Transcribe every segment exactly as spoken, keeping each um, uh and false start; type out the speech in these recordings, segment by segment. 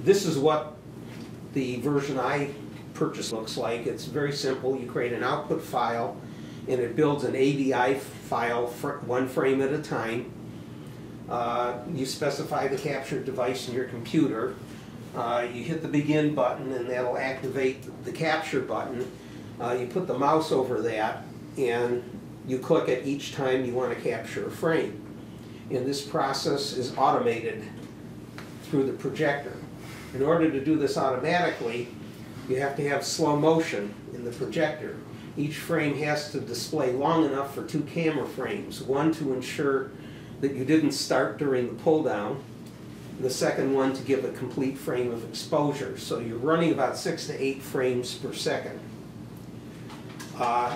this is what the version I purchased looks like. It's very simple. You create an output file, and it builds an A V I file for one frame at a time. Uh, you specify the capture device in your computer. Uh, you hit the begin button, and that'll activate the capture button. Uh, you put the mouse over that, and you click it each time you want to capture a frame. And this process is automated through the projector. In order to do this automatically, you have to have slow motion in the projector. Each frame has to display long enough for two camera frames. One to ensure that you didn't start during the pull down. The second one to give a complete frame of exposure. So you're running about six to eight frames per second. Uh,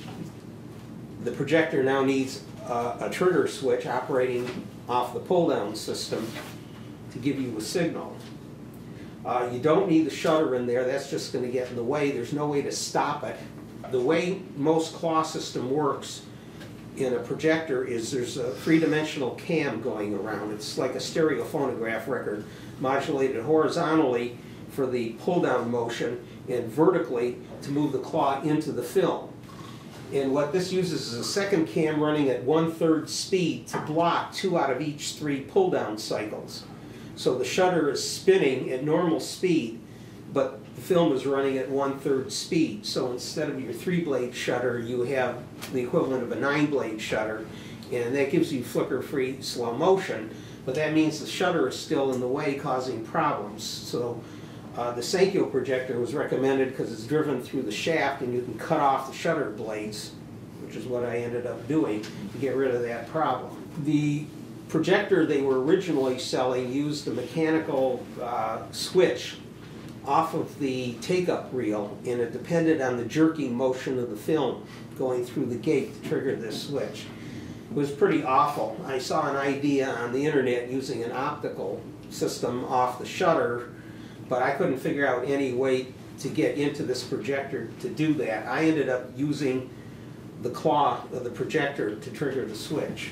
the projector now needs uh, a trigger switch operating off the pull down system to give you a signal. Uh, you don't need the shutter in there. That's just going to get in the way. There's no way to stop it. The way most claw system works in a projector is there's a three-dimensional cam going around. It's like a stereo phonograph record, modulated horizontally for the pull-down motion and vertically to move the claw into the film. And what this uses is a second cam running at one-third speed to block two out of each three pull-down cycles. So the shutter is spinning at normal speed, but the film is running at one-third speed. So instead of your three-blade shutter, you have the equivalent of a nine-blade shutter, and that gives you flicker-free slow motion. But that means the shutter is still in the way, causing problems. So uh, the Sankyo projector was recommended because it's driven through the shaft, and you can cut off the shutter blades, which is what I ended up doing to get rid of that problem. The projector they were originally selling used a mechanical uh, switch off of the take-up reel, and it depended on the jerking motion of the film going through the gate to trigger this switch. It was pretty awful. I saw an idea on the internet using an optical system off the shutter, but I couldn't figure out any way to get into this projector to do that. I ended up using the claw of the projector to trigger the switch.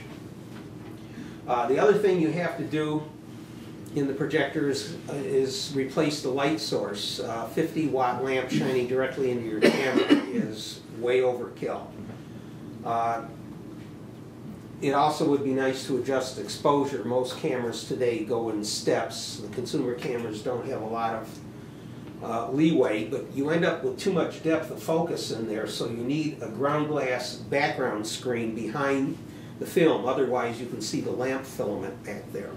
Uh, the other thing you have to do in the projector is, uh, is replace the light source. Uh, fifty watt lamp shining directly into your camera is way overkill. Uh, it also would be nice to adjust exposure. Most cameras today go in steps. The consumer cameras don't have a lot of uh, leeway, but you end up with too much depth of focus in there, so you need a ground glass background screen behind the film. Otherwise, you can see the lamp filament back there.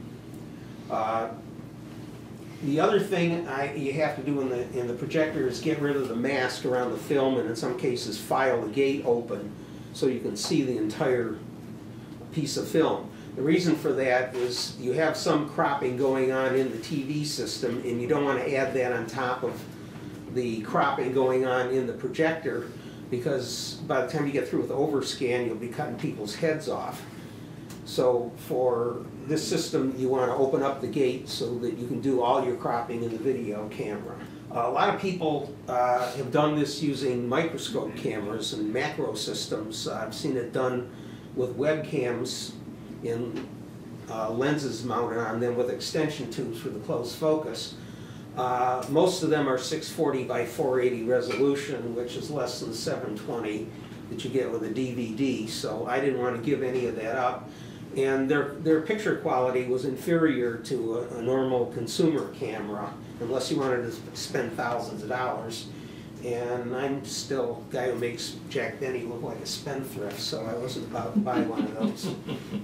Uh, the other thing I, you have to do in the, in the projector is get rid of the mask around the film, and in some cases file the gate open so you can see the entire piece of film. The reason for that is you have some cropping going on in the T V system, and you don't want to add that on top of the cropping going on in the projector, because by the time you get through with overscan, you'll be cutting people's heads off. So for this system, you want to open up the gate so that you can do all your cropping in the video camera. Uh, a lot of people uh, have done this using microscope cameras and macro systems. Uh, I've seen it done with webcams in uh, lenses mounted on them with extension tubes for the close focus. Uh, most of them are six forty by four eighty resolution, which is less than seven twenty that you get with a D V D, so I didn't want to give any of that up. And their, their picture quality was inferior to a, a normal consumer camera, unless you wanted to spend thousands of dollars. And I'm still a guy who makes Jack Benny look like a spendthrift, so I wasn't about to buy one of those.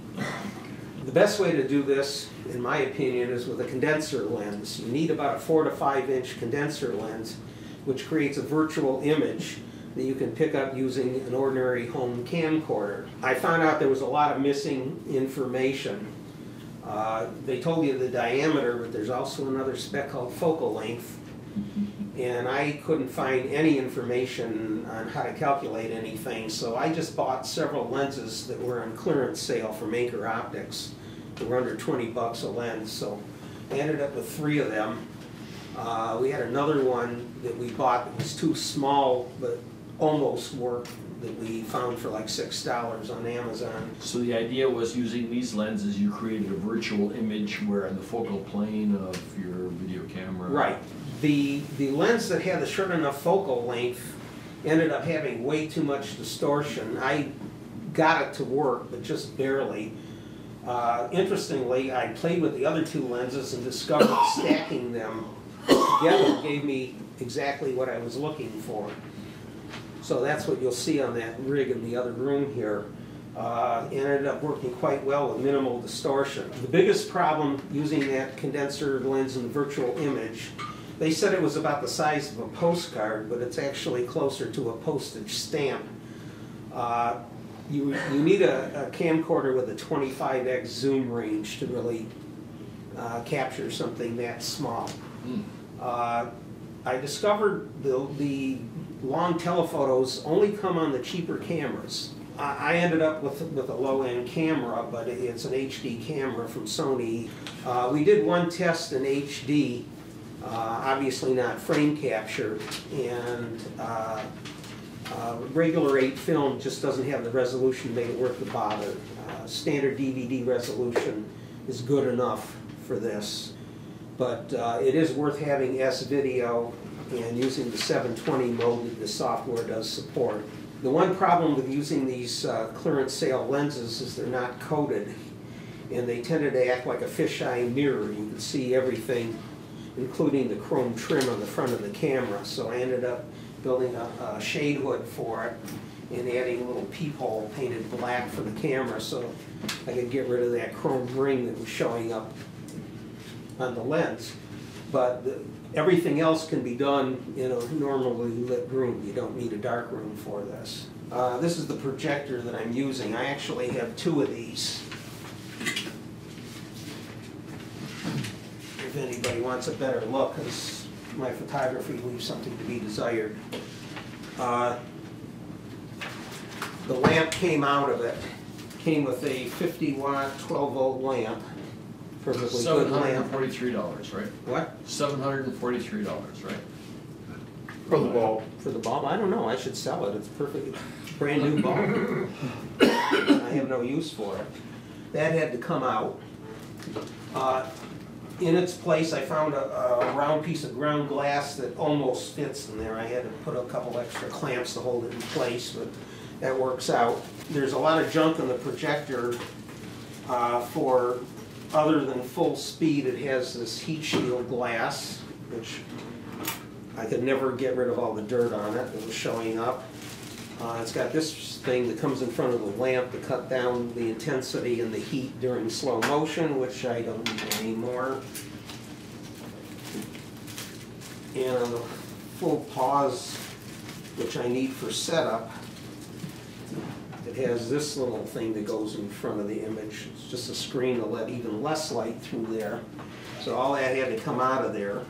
The best way to do this, in my opinion, is with a condenser lens. You need about a four to five inch condenser lens, which creates a virtual image that you can pick up using an ordinary home camcorder. I found out there was a lot of missing information. Uh, they told you the diameter, but there's also another spec called focal length. And I couldn't find any information on how to calculate anything, so I just bought several lenses that were on clearance sale from Anchor Optics. They were under twenty bucks a lens, so I ended up with three of them. Uh, we had another one that we bought that was too small, but almost worked that we found for like six dollars on Amazon. So the idea was using these lenses, you created a virtual image where in the focal plane of your video camera. Right. The, the lens that had the short enough focal length ended up having way too much distortion. I got it to work, but just barely. Uh, interestingly, I played with the other two lenses and discovered stacking them together gave me exactly what I was looking for. So that's what you'll see on that rig in the other room here. Uh, it ended up working quite well with minimal distortion. The biggest problem using that condenser lens in the virtual image, they said it was about the size of a postcard, but it's actually closer to a postage stamp. Uh, you, you need a, a camcorder with a twenty-five X zoom range to really uh, capture something that small. Mm. Uh, I discovered the, the long telephotos only come on the cheaper cameras. I ended up with, with a low-end camera, but it's an H D camera from Sony. Uh, we did one test in H D, uh, obviously not frame capture, and uh, uh, regular eight film just doesn't have the resolution to make it worth the bother. Uh, standard D V D resolution is good enough for this, but uh, it is worth having S-video and using the seven twenty mode that the software does support. The one problem with using these uh, clearance sale lenses is they're not coated, and they tended to act like a fisheye mirror. You can see everything, including the chrome trim on the front of the camera. So I ended up building a, a shade hood for it and adding a little peephole painted black for the camera so I could get rid of that chrome ring that was showing up on the lens. But the, everything else can be done in a normally lit room. You don't need a dark room for this. Uh, this is the projector that I'm using. I actually have two of these. If anybody wants a better look, because my photography leaves something to be desired. Uh, the lamp came out of it. Came with a fifty watt, twelve volt lamp. Perfectly good seven hundred lamp. forty-three dollars, right? What? seven hundred forty-three dollars, right? For the bulb. For the bulb? I don't know. I should sell it. It's perfect. Brand new bulb. I have no use for it. That had to come out. Uh, in its place, I found a, a round piece of ground glass that almost fits in there. I had to put a couple extra clamps to hold it in place, but that works out. There's a lot of junk on the projector uh, for other than full speed. It has this heat shield glass, which I could never get rid of all the dirt on it that was showing up. Uh, it's got this thing that comes in front of the lamp to cut down the intensity and the heat during slow motion, which I don't need anymore. And on the full pause, which I need for setup, it has this little thing that goes in front of the image. It's just a screen to let even less light through there. So all that had to come out of there.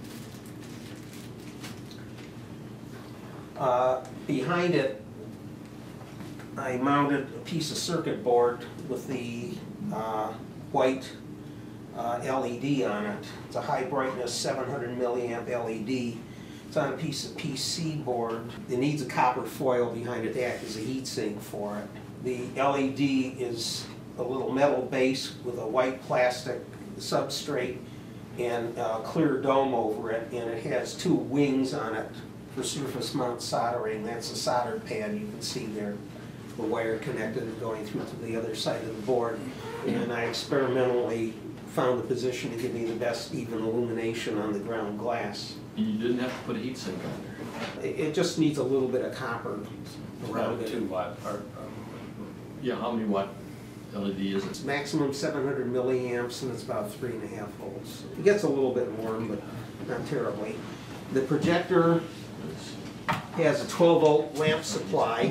Uh, behind it, I mounted a piece of circuit board with the uh, white uh, L E D on it. It's a high brightness seven hundred milliamp L E D. It's on a piece of P C board. It needs a copper foil behind it to act as a heat sink for it. The L E D is a little metal base with a white plastic substrate and a clear dome over it, and it has two wings on it for surface mount soldering. That's a solder pad you can see there. The wire connected and going through to the other side of the board. And I experimentally found the position to give me the best even illumination on the ground glass. And you didn't have to put a heat sink on there. It, it just needs a little bit of copper around it. Two watt, or, or, yeah, how many watt L E D is it? It's maximum seven hundred milliamps and it's about three and a half volts. It gets a little bit warm, but not terribly. The projector has a twelve volt lamp supply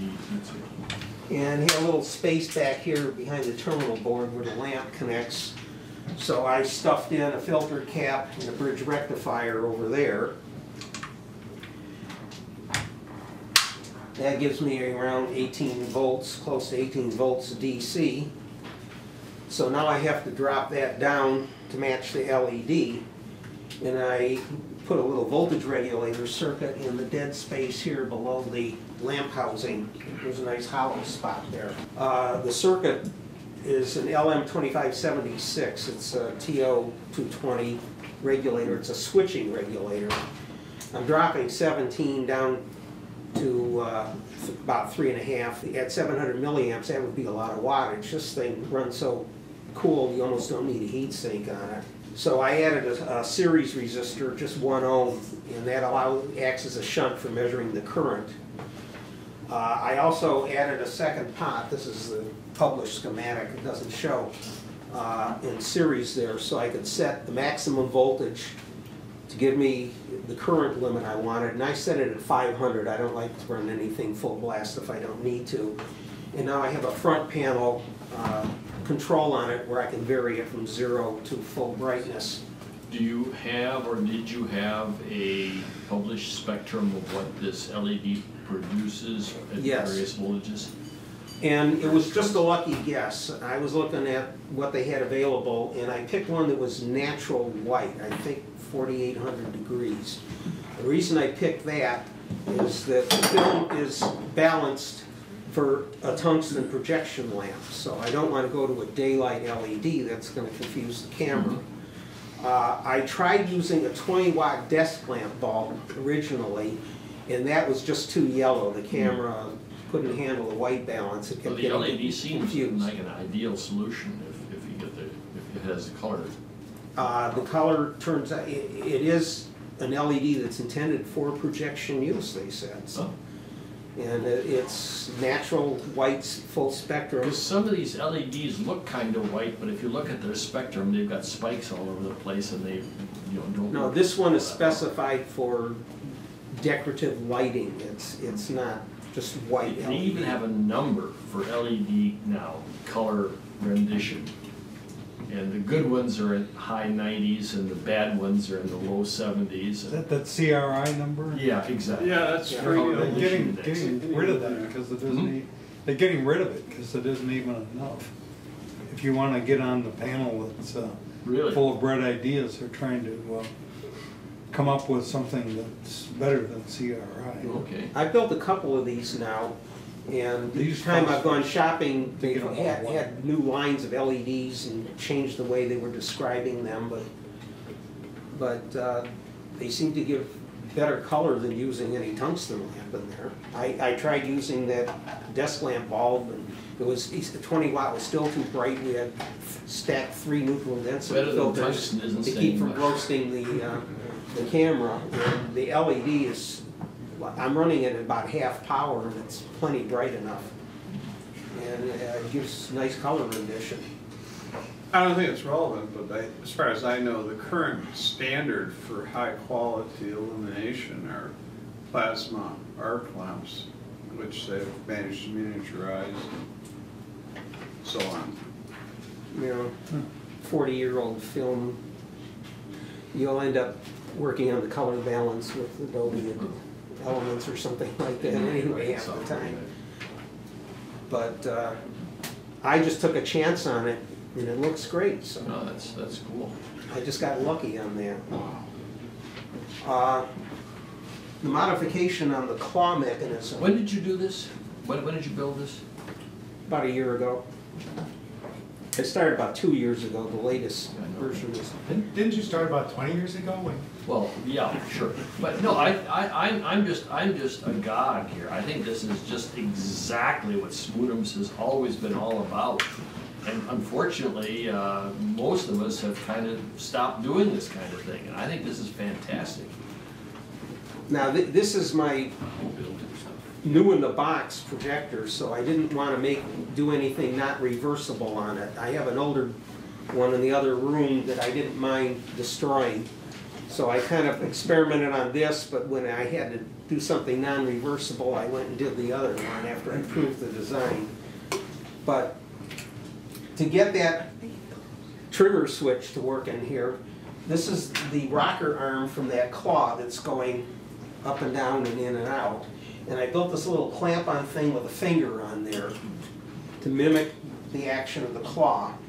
and had a little space back here behind the terminal board where the lamp connects. So I stuffed in a filter cap and a bridge rectifier over there. That gives me around eighteen volts, close to eighteen volts D C. So now I have to drop that down to match the L E D. And I put a little voltage regulator circuit in the dead space here below the lamp housing. There's a nice hollow spot there. Uh, the circuit is an L M twenty-five seventy-six. It's a T O two twenty regulator. It's a switching regulator. I'm dropping seventeen down to uh, th about three and a half. At seven hundred milliamps, that would be a lot of wattage. This thing runs so cool, you almost don't need a heat sink on it. So I added a, a series resistor, just one ohm, and that allows, acts as a shunt for measuring the current. Uh, I also added a second pot. This is the published schematic. It doesn't show uh, in series there, so I could set the maximum voltage to give me the current limit I wanted, and I set it at five hundred. I don't like to run anything full blast if I don't need to. And now I have a front panel uh, control on it where I can vary it from zero to full brightness. Do you have, or did you have a published spectrum of what this L E D produces at Yes. various voltages? And it was just a lucky guess. I was looking at what they had available, and I picked one that was natural white, I think forty-eight hundred degrees. The reason I picked that is that the film is balanced for a tungsten projection lamp, so I don't want to go to a daylight L E D. That's going to confuse the camera. Uh, I tried using a twenty watt desk lamp bulb originally, and that was just too yellow. The camera couldn't handle the white balance. It kept Well, the getting L E D seems confused. like an ideal solution if, if you get the, if it has the color. Uh, the color turns out, it, it is an L E D that's intended for projection use, they said. So. And it, it's natural whites, full spectrum. Because some of these L E Ds look kind of white, but if you look at their spectrum, they've got spikes all over the place, and they, you know, don't. No, this one is specified for decorative lighting. It's it's not just white They L E D. even have a number for L E D now, color rendition. And the good ones are in high nineties, and the bad ones are in the low seventies. Is that that C R I number? Yeah, exactly. Yeah, that's Yeah. pretty They're good. getting, getting rid of that because it isn't, Hmm? e- they're getting rid of it because it isn't even enough. If you want to get on the panel that's uh, Really? full of bright ideas, they're trying to uh, come up with something that's better than C R I. Okay. I built a couple of these now, and These each time I've gone phosphorates, shopping, they they've get a had, lot. had new lines of L E Ds and changed the way they were describing them, but but uh, they seem to give better color than using any tungsten lamp in there. I, I tried using that desk lamp bulb, and it was twenty watt was still too bright. We had stacked three neutral density Better than filters tungsten isn't to keep saying from much. roasting the uh, the camera. And the L E D is, I'm running it at about half power, and it's plenty bright enough, and uh, it gives nice color rendition. I don't think it's relevant, but I, as far as I know, the current standard for high quality illumination are plasma arc lamps, which they've managed to miniaturize and so on. You know, forty-year-old film, you'll end up working on the color balance with Adobe Elements or something like that anyway half the time. But uh, I just took a chance on it, and it looks great, so No, that's, that's cool. I just got lucky on that. Uh, the modification on the claw mechanism, When did you do this? When, when did you build this? about a year ago. I started about two years ago, the latest Yeah, I know. version is. Didn't didn't you start about twenty years ago when? Well, yeah, sure. But no, I, I, I'm, I'm just, I'm just agog here. I think this is just exactly what Spoonums has always been all about. And unfortunately, uh, most of us have kind of stopped doing this kind of thing. And I think this is fantastic. Now, th this is my new in the box projector, so I didn't want to make do anything not reversible on it. I have an older one in the other room that I didn't mind destroying, so I kind of experimented on this, but when I had to do something non-reversible, I went and did the other one after I proved the design. But to get that trigger switch to work in here, this is the rocker arm from that claw that's going up and down and in and out. And I built this little clamp-on thing with a finger on there to mimic the action of the claw.